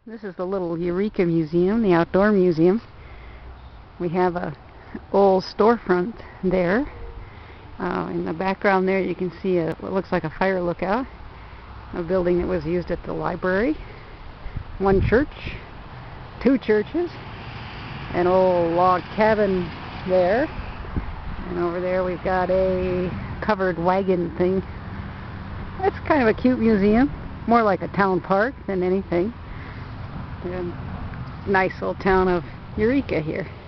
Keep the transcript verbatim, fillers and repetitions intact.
This is the little Eureka Museum, the outdoor museum. We have a old storefront there. Uh, in the background there you can see a, what looks like a fire lookout. A building that was used at the library. One church. Two churches. An old log cabin there. And over there we've got a covered wagon thing. It's kind of a cute museum. More like a town park than anything. And nice little town of Eureka here.